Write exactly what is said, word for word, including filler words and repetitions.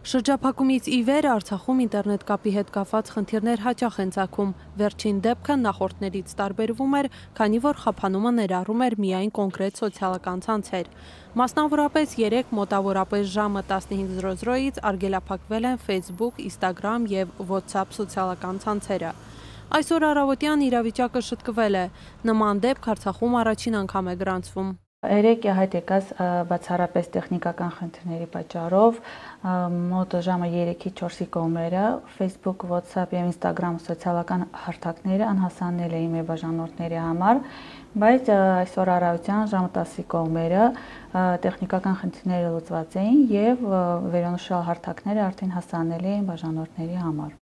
Շրջափակումից ի վեր Արցախում ինտերնետ կապի հետ կապված խնդիրներ հաճախ են ծագում։ Վերջին դեպքը նախորդներից տարբերվում էր, քանի որ խափանումը ներառում էր միայն կոնկրետ սոցիալական ցանցեր։ Մասնավորապես երեկ մոտավորապես ժամը տասնհինգ զրո զրոյից արգելափակվել են Facebook, Instagram եւ WhatsApp սոցիալական ցանցերը։ Այսօր առավոտյան իրավիճակը շտկվել է։ Նման դեպք Արցախում առաջին անգամ է գրանցվում։ Երեկ հայտ եկած բացառապես տեխնիկական խնդիրների պատճառով մոտ ժամը երեքի չորսի կողմերը Facebook, WhatsApp եւ Instagram սոցիալական հարթակները անհասանել էին մեր բաժանորդների համար, բայց այսօր առավոտյան ժամը տասի կողմերը տեխնիկական խնդիրները լուծված էին եւ վերոնշյալ հարթակները արդեն հասանելի էին բաժանորդների համար։